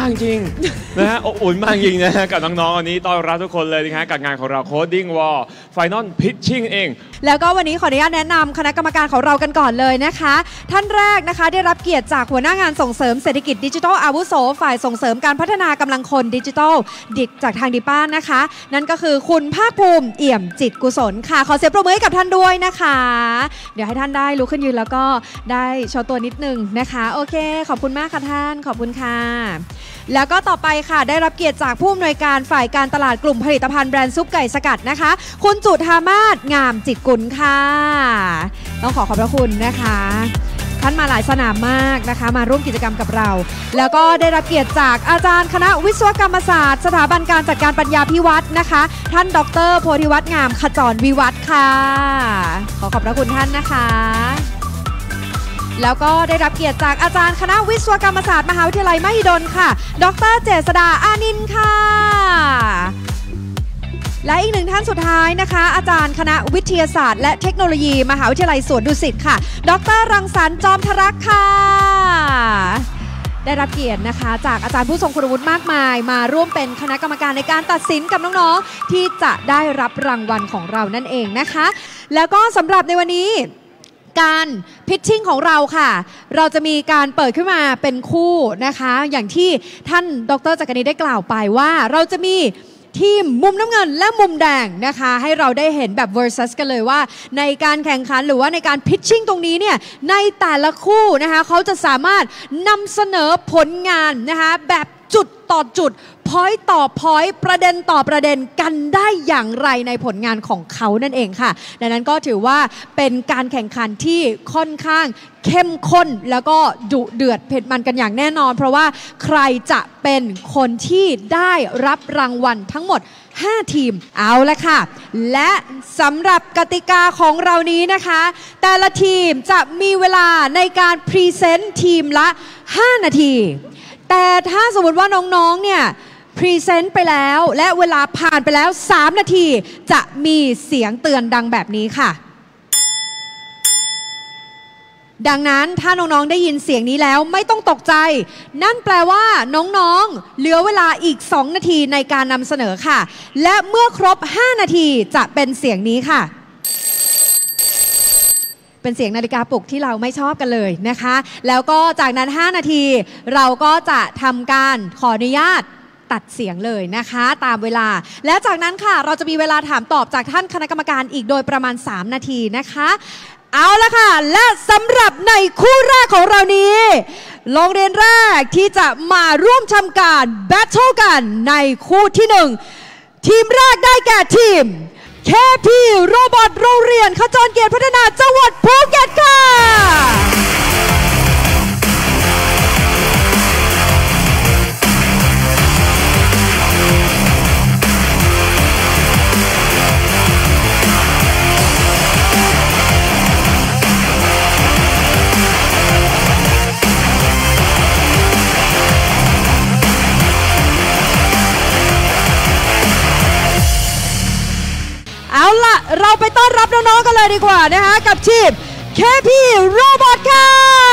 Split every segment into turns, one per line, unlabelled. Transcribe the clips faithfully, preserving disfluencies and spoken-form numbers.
จริงนะฮะอบอุ่นมากจริงนะฮะกับน้องๆวันนี้ต้อนรับทุกคนเลยนะฮะกับงานของเรา Coding War Final Pitching เอง
แล้วก็วันนี้ขออนุญาตแนะนำคณะกรรมการของเรากันก่อนเลยนะคะท่านแรกนะคะได้รับเกียรติจากหัวหน้างานส่งเสริมเศรษฐกิจดิจิทัลอาวุโสฝ่ายส่งเสริมการพัฒนากำลังคนดิจิทัลดิกจากทางดิป้านนะคะนั่นก็คือคุณภาคภูมิเอี่ยมจิตกุศลค่ะขอเสียงปรบมือให้กับท่านด้วยนะคะเดี๋ยวให้ท่านได้ลุกขึ้นยืนแล้วก็ได้โชว์ตัวนิดนึงนะคะโอเคขอบคุณมากค่ะท่านขอบคุณค่ะแล้วก็ต่อไปค่ะได้รับเกียรติจากผู้อำนวยการฝ่ายการตลาดกลุ่มผลิตภัณฑ์แบรนด์ซุปไก่สกัดนะคะคุณจุธามาศงามจิตกุลค่ะต้องขอขอบพระคุณนะคะท่านมาหลายสนามมากนะคะมาร่วมกิจกรรมกับเราแล้วก็ได้รับเกียรติจากอาจารย์คณะวิศวกรรมศาสตร์สถาบันการจัดการปัญญาพิวัตรนะคะท่านดรโพธิวัฒน์งามขจรวิวัฒน์ค่ะขอขอบพระคุณท่านนะคะแล้วก็ได้รับเกียรติจากอาจารย์คณะวิศวกรรมศาสตร์มหาวิทยาลัยมหิดลค่ะดรเจษฎาอานินท์ค่ะและอีกหนึ่งท่านสุดท้ายนะคะอาจารย์คณะวิทยาศาสตร์และเทคโนโลยีมหาวิทยาลัยสวนดุสิตค่ะดรรังสรรค์จอมทรักษ์ค่ะได้รับเกียรตินะคะจากอาจารย์ผู้ทรงคุณวุฒิมากมายมาร่วมเป็นคณะกรรมการในการตัดสินกับน้องๆที่จะได้รับรางวัลของเรานั่นเองนะคะแล้วก็สำหรับในวันนี้การพิชชิ่งของเราค่ะเราจะมีการเปิดขึ้นมาเป็นคู่นะคะอย่างที่ท่านดร.จักรีได้กล่าวไปว่าเราจะมีทีมมุมน้ำเงินและมุมแดงนะคะให้เราได้เห็นแบบ versus กันเลยว่าในการแข่งขันหรือว่าในการพิชชิ่งตรงนี้เนี่ยในแต่ละคู่นะคะเขาจะสามารถนำเสนอผลงานนะคะแบบจุดต่อจุดพอยต์ต่อพอยต์ประเด็นต่อประเด็นกันได้อย่างไรในผลงานของเขานั่นเองค่ะดังนั้นก็ถือว่าเป็นการแข่งขันที่ค่อนข้างเข้มข้นแล้วก็ดุเดือดเผ็ดมันกันอย่างแน่นอนเพราะว่าใครจะเป็นคนที่ได้รับรางวัลทั้งหมดห้าทีมเอาละค่ะและสำหรับกติกาของเรานี้นะคะแต่ละทีมจะมีเวลาในการพรีเซนต์ทีมละห้านาทีแต่ถ้าสมมติว่าน้องๆเนี่ยพรีเซนต์ไปแล้วและเวลาผ่านไปแล้วสามนาทีจะมีเสียงเตือนดังแบบนี้ค่ะดังนั้นถ้าน้องๆได้ยินเสียงนี้แล้วไม่ต้องตกใจนั่นแปลว่าน้องๆเหลือเวลาอีกสองนาทีในการนำเสนอค่ะและเมื่อครบห้านาทีจะเป็นเสียงนี้ค่ะเป็นเสียงนาฬิกาปลุกที่เราไม่ชอบกันเลยนะคะแล้วก็จากนั้นห้านาทีเราก็จะทำการขออนุญาตตัดเสียงเลยนะคะตามเวลาและจากนั้นค่ะเราจะมีเวลาถามตอบจากท่านคณะกรรมการอีกโดยประมาณสามนาทีนะคะเอาละค่ะและสำหรับในคู่แรกของเรานี้โรงเรียนแรกที่จะมาร่วมทำการแบทเทิลกันในคู่ที่หนึ่งทีมแรกได้แก่ทีมเค พี โรบอทโรงเรียนขจรเกียรติพัฒนาจังหวัดภูเก็ตค่ะเอาล่ะเราไปต้อนรับน้องๆกันเลยดีกว่านะคะกับทีม เค พี โรบอทค่ะ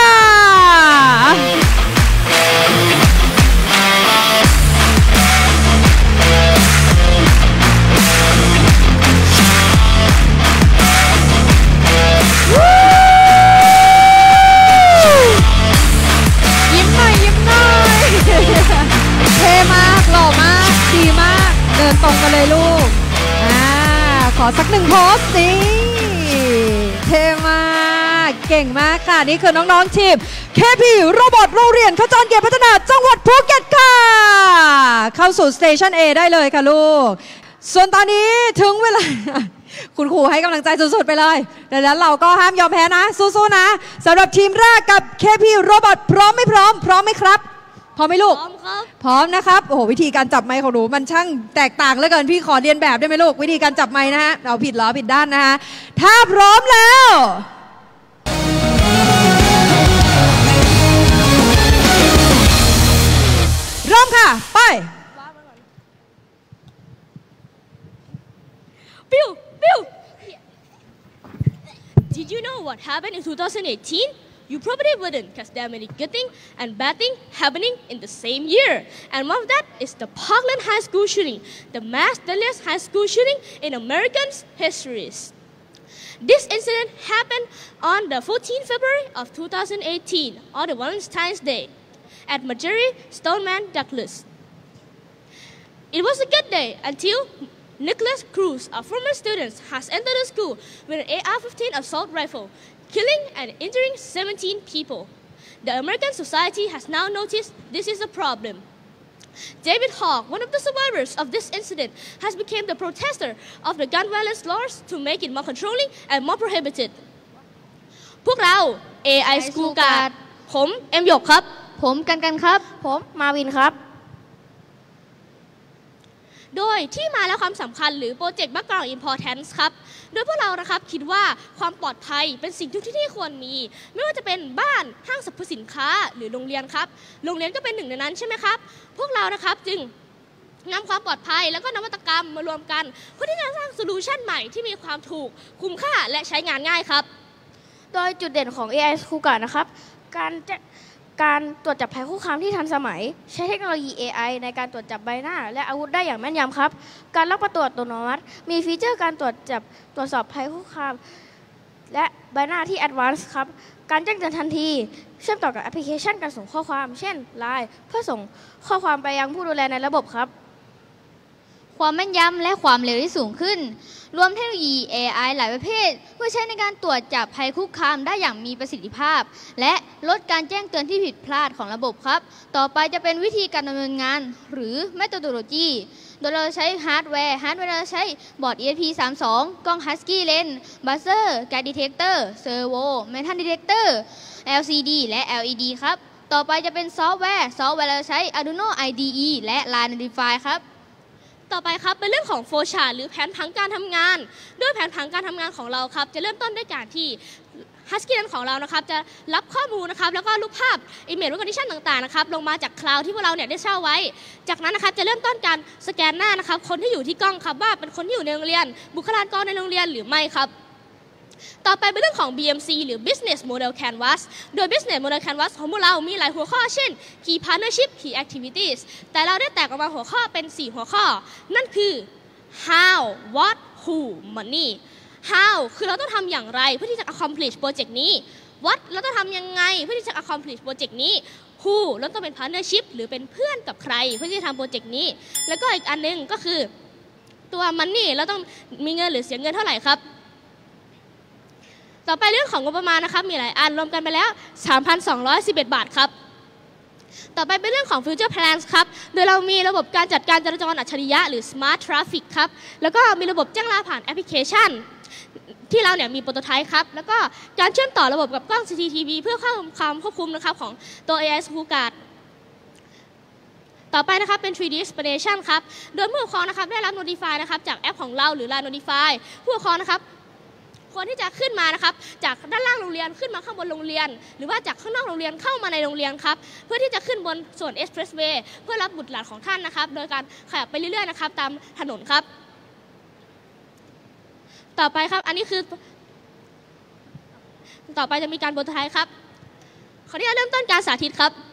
ยิ้มหน่อยยิ้มหน่อยเท่มากหล่อมากดีมากเดินตรงกันเลยลูกขอสักหนึ่งโพสต์สิเท่มากเก่งมากค่ะนี่คือน้องๆทีม เค พี โรบอทโรงเรียนขจรเกียรติพัฒนาจังหวัดภูเก็ตค่ะเข้าสู่สเตชัน เอ ได้เลยค่ะลูกส่วนตอนนี้ถึงเวลาคุณครูให้กำลังใจสุดๆไปเลยดังนั้นเราก็ห้ามยอมแพ้นะสู้ๆนะสำหรับทีมแรกกับ เค พี โรบอทพร้อมไม่พร้อมพร้อมไหมครับพร้อมไหมลูกพร้อมครับพร้อมนะครับโอ้โหวิธีการจับไมค์ของหนูมันช่างแตกต่างเหลือเกินพี่ขอเรียนแบบได้ไหมลูกวิธีการจับไมค์นะฮะเราผิดเหรอผิดด้านนะฮะถ้าพร้อมแล้วเริ่มค่ะไป
ปิ้วปิ้ว Did you know what happened in twenty eighteen? You probably wouldn't, because there are many good things and bad things happening in the same year. And one of that is the Parkland High School shooting, the mass deadliest high school shooting in American history. This incident happened on the fourteenth of February of two thousand eighteen, on the Valentine's Day, at Marjorie Stoneman Douglas. It was a good day until Nicholas Cruz, a former student, has entered the school with an A R fifteen assault rifle, killing and injuring seventeen people. The American society has now noticed this is a problem. David Hawk, one of the survivors of this incident, has become the protester of the gun violence laws to make it more controlling and more prohibited. พวกเรา เอ ไอ School Guard ผมเอ็มหยกครับผมกันกันครับผมมาวินครับโดยที่มาและความสำคัญหรือโปรเจกต์ Background Importance ครับโดยพวกเรานะครับคิดว่าความปลอดภัยเป็นสิ่งที่ที่ควรมีไม่ว่าจะเป็นบ้านห้างสรรพสินค้าหรือโรงเรียนครับโรงเรียนก็เป็นหนึ่งในนั้นใช่ไหมครับพวกเรานะครับจึงนำความปลอดภัยแล้วก็นวัตกรรมมารวมกันเพื่อที่จะสร้างโซลูชันใหม่ที่มีความถูกคุ้มค่าและใช้งานง่ายครับโดยจุดเด่นของ เอ ไอ School Guard นะครับการจะการตรวจจับภัยคุกคามที่ทันสมัยใช้เทคโนโลยี เอ ไอ ในการตรวจจับใบหน้าและอาวุธได้อย่างแม่นยำครับการล็อกประตูอัตโนมัติมีฟีเจอร์การตรวจจับตรวจสอบภัยคุกคามและใบหน้าที่ Advanced ครับการแจ้งเตือนทันทีเชื่อมต่อกับแอปพลิเคชันการส่งข้อความเช่น ไลน์ เพื่อส่งข้อความไปยังผู้ดูแลในระบบครับความแม่นยำและความเร็วที่สูงขึ้นรวมเทคโนโลยี เอ ไอ หลายประเภทเพื่อใช้ในการตรวจจับภัยคุกคามได้อย่างมีประสิทธิภาพและลดการแจ้งเตือนที่ผิดพลาดของระบบครับต่อไปจะเป็นวิธีการดำเนินงานหรือ methodology โดยเราใช้ฮาร์ดแวร์ฮาร์ดแวร์เราใช้บอร์ด อี เอส พี สามสิบสอง กล้อง Husky Lens Buzzer Gas Detector Servo Metal Detector แอล ซี ดี และ แอล อี ดี ครับต่อไปจะเป็นซอฟต์แวร์ซอฟต์แวร์เราใช้ Arduino ไอ ดี อี และ ไลน์ Notify ครับต่อไปครับเป็นเรื่องของโฟลว์ชาร์ตหรือแผนผังการทำงานด้วยแผนผังการทำงานของเราครับจะเริ่มต้นด้วยการที่ Husky Lens ของเรานะครับจะรับข้อมูลนะครับแล้วก็รูปภาพ Image Recognition ต่างๆนะครับลงมาจากคลาวด์ที่พวกเราเนี่ยได้เช่าไว้จากนั้นนะครับจะเริ่มต้นการสแกนหน้านะครับคนที่อยู่ที่กล้องครับว่าเป็นคนที่อยู่ในโรงเรียนบุคลากรในโรงเรียนหรือไม่ครับต่อไปเป็นเรื่องของ บี เอ็ม ซี หรือ Business Model Canvas โดย Business Model Canvas ของพวกเรามีหลายหัวข้อเช่น Key Partnership Key Activities แต่เราได้แตกออกมาหัวข้อเป็นสี่หัวข้อนั่นคือ How What Who Money How คือเราต้องทำอย่างไรเพื่อที่จะ accomplish โปรเจกต์นี้ What เราต้องทำยังไงเพื่อที่จะ accomplish โปรเจกต์นี้ Who เราต้องเป็น partnership หรือเป็นเพื่อนกับใครเพื่อที่จะทำโปรเจกต์นี้แล้วก็อีกอันนึงก็คือตัว Money เราต้องมีเงินหรือเสียเงินเท่าไหร่ครับต่อไปเรื่องของงบประมาณนะครับมีหลายอันรวมกันไปแล้ว สามพันสองร้อยสิบเอ็ด บาทครับต่อไปเป็นเรื่องของ Future Plans ครับโดยเรามีระบบการจัดการจราจรอัจฉริยะหรือ Smart Traffic ครับแล้วก็มีระบบแจ้งลาผ่านแอปพลิเคชันที่เราเนี่ยมีโปรโตไทป์ครับแล้วก็การเชื่อมต่อระบบกับกล้อง ซี ซี ที วี เพื่อความควบคุมนะครับของตัว เอ ไอ School Guard ต่อไปนะครับเป็น ทรี ดี Explanation ครับโดยผู้ปกครองนะครับได้รับ Notify นะครับจากแอปของเราหรือ ไลน์ Notify ผู้ปกครองนะครับควรที่จะขึ้นมานะครับจากด้านล่างโรงเรียนขึ้นมาข้างบนโรงเรียนหรือว่าจากข้างนอกโรงเรียนเข้ามาในโรงเรียนครับเพื่อที่จะขึ้นบนส่วน Expressway เพื่อรับบุตรหลานของท่านนะครับโดยการขยับไปเรื่อยๆนะครับตามถนนครับต่อไปครับอันนี้คือต่อไปจะมีการโปรโตไทป์ครับขออนุญาตเริ่มต้นการสาธิตครับ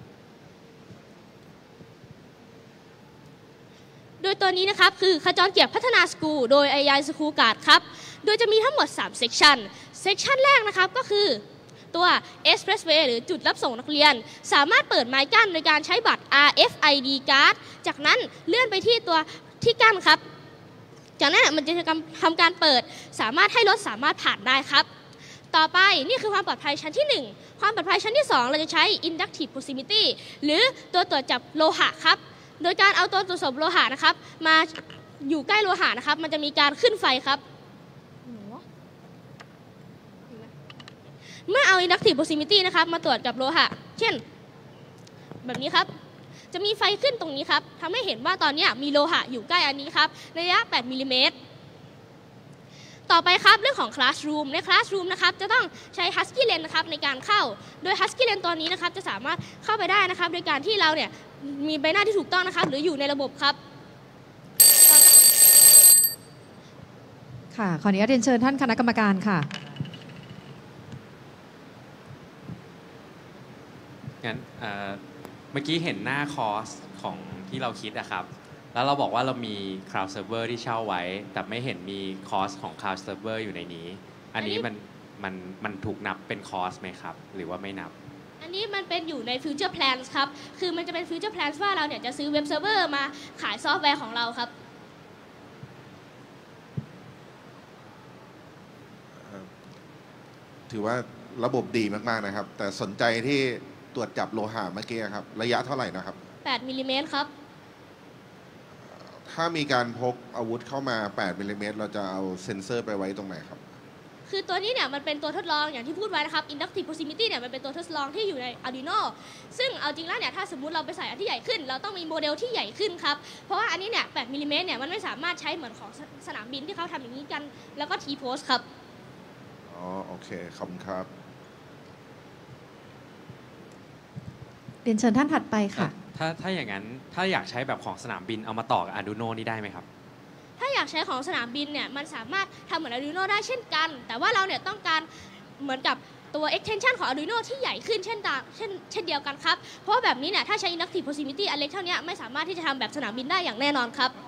โดยตัวนี้นะครับคือขจรเกียรติพัฒนาสกูลโดย เอ ไอ School Guard ครับโดยจะมีทั้งหมดสามเซกชันเซกชันแรกนะครับก็คือตัว Expressway หรือจุดรับส่งนักเรียนสามารถเปิดไม้กั้นโดยการใช้บัตร อาร์ เอฟ ไอ ดี Card จากนั้นเลื่อนไปที่ตัวที่กั้นครับจากนั้นมันจะทำการเปิดสามารถให้รถสามารถผ่านได้ครับต่อไปนี่คือความปลอดภัยชั้นที่หนึ่งความปลอดภัยชั้นที่สองเราจะใช้ Inductive Proximity หรือตัวตรวจจับโลหะครับโดยการเอาตัวตรวจสอบโลหะนะครับมาอยู่ใกล้โลหะนะครับมันจะมีการขึ้นไฟครับเมื่อเอา Inductive Proximity นะครับมาตรวจกับโลหะเช่นแบบนี้ครับจะมีไฟขึ้นตรงนี้ครับทำให้เห็นว่าตอนนี้มีโลหะอยู่ใกล้อันนี้ครับระยะแปดมิลลิเมตรต่อไปครับเรื่องของ Classroom ใน Classroom นะครับจะต้องใช้ Husky Lens นะครับในการเข้าโดย Husky Lens ตัวนี้นะครับจะสามารถเข้าไปได้นะครับโดยการที่เราเนี่ยมีใบหน้าที่ถูกต้องนะครับหรืออยู่ในระบบครับ
ค่ะขออนุญาตเรียนเชิญท่านคณะกรรมการค่ะ
มื่อกี้เห็นหน้าคอร์สของที่เราคิดอะครับแล้วเราบอกว่าเรามี Cloud Server ที่เช่าไว้แต่ไม่เห็นมีคอร์สของ Cloud Server อยู่ในนี้อันนี้มันมันมันถูกนับเป็นคอร์สไหมครับหรือว่าไม่นับ
อันนี้มันเป็นอยู่ใน Future Plans ครับคือมันจะเป็น Future Plans ว่าเราเนี่ยจะซื้อเว็บเซิร์ฟเวอร์มาขายซอฟต์แวร์ของเราครับ
ถือว่าระบบดีมากๆนะครับแต่สนใจที่ตรวจจับโลหะเมื่อกี้ครับระยะเท่าไหร่นะครับ
แปดมิลลิเมตรครับ
ถ้ามีการพกอาวุธเข้ามาแปดมิลลิเมตรเราจะเอาเซ็นเซอร์ไปไว้ตรงไหนครับ
คือตัวนี้เนี่ยมันเป็นตัวทดลองอย่างที่พูดไว้นะครับ Inductive Proximity เนี่ยมันเป็นตัวทดลองที่อยู่ใน Arduino ซึ่งเอาจริงแล้วเนี่ยถ้าสมมุติเราไปใส่อันที่ใหญ่ขึ้นเราต้องมีโมเดลที่ใหญ่ขึ้นครับเพราะว่าอันนี้เนี่ยแปดมิลลิเมตรเนี่ยมันไม่สามารถใช้เหมือนของสนามบินที่เขาทำอย่างนี้กันแล้วก็ T-Post ครับ
อ๋อโอเคขอบคุณครับ
เรียนเชิญท่านถัดไปค่ะ
ถ้าถ้าอย่างนั้นถ้าอยากใช้แบบของสนามบินเอามาต่อกับ Arduino นี่ได้ไหมครับ
ถ้าอยากใช้ของสนามบินเนี่ยมันสามารถทำเหมือน Arduino ได้เช่นกันแต่ว่าเราเนี่ยต้องการเหมือนกับตัว extension ของ Arduino ที่ใหญ่ขึ้นเช่นต่างเช่นเช่นเดียวกันครับเพราะแบบนี้เนี่ยถ้าใช้ Inductive Proximity อันเล็กเท่านี้ไม่สามารถที่จะทำแบบสนามบินได้อย่างแน่นอนครับ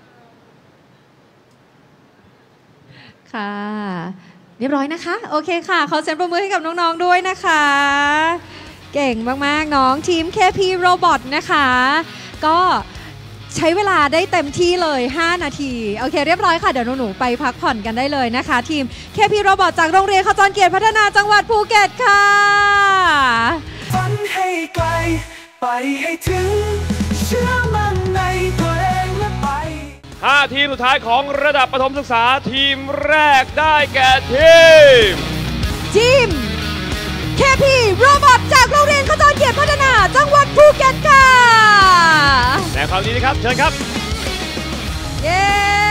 ค่ะเรียบร้อยนะคะโอเคค่ะขอเสียงปรบมือให้กับน้องๆด้วยนะคะเก่งมากๆน้องทีม เค พี Robot นะคะก็ใช้เวลาได้เต็มที่เลยห้านาทีโอเคเรียบร้อยค่ะเดี๋ยวหนูๆไปพักผ่อนกันได้เลยนะคะทีม เค พี Robot จากโรงเรียนขจรเกียรติพัฒนาจังหวัดภูเก็ตค่ะ
ฝันให้ไกลไปให้ถึงเชื่อมั่นในตัวเองและไป
ห้าทีมสุดท้ายของระดับประถมศึกษาทีมแรกได้แก่ทีม
ทีม เค พี Robot จากโรงเรียนขจรเกียรติพัฒนาจังหวัดภูเก็ตค่ะ
แสดงความยินดีครับเชิญครับ
เย้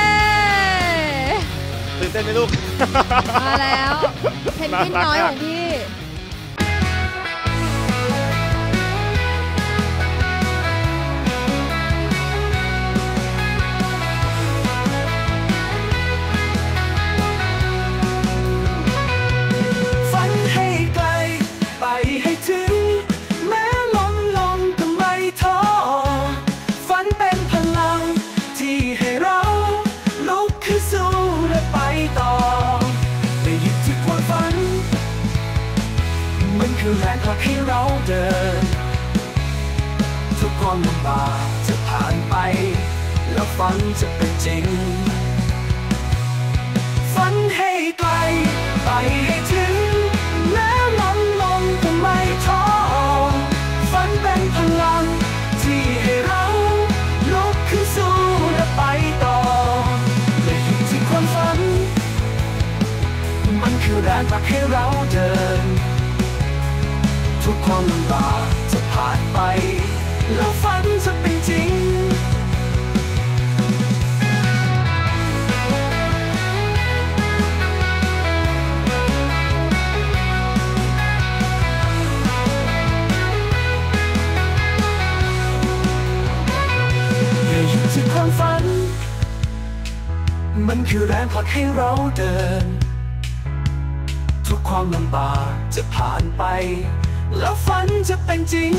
ตื่นเต้นไหมลูก
มาแล้วเพนกวินน้อยของพี่
คือแรงผลักให้เราเดินทุกความลำบากจะผ่านไปแล้วฝันจะเป็นจริงฝันให้ไกลไปให้ถึงแม้ล้มลงก็ไม่ท้อฝันเป็นพลังที่ให้เราลุกขึ้นสู้และไปต่ออย่าหยุดที่ความฝันมันคือแรงผลักให้เราเดินทุกความลำบากจะผ่านไปแล้วฝันจะเป็นจริงอย่าหยุดที่ความฝันมันคือแรงผลักให้เราเดินทุกความลำบากจะผ่านไปแล้วฝันจะเป็นจริง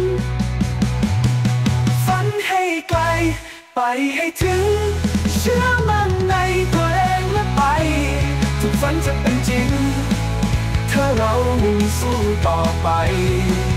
ฝันให้ไกลไปให้ถึงเชื่อมั่นในตัวเองและไปทุกฝันจะเป็นจริงถ้าเรามุ่งสู้ต่อไป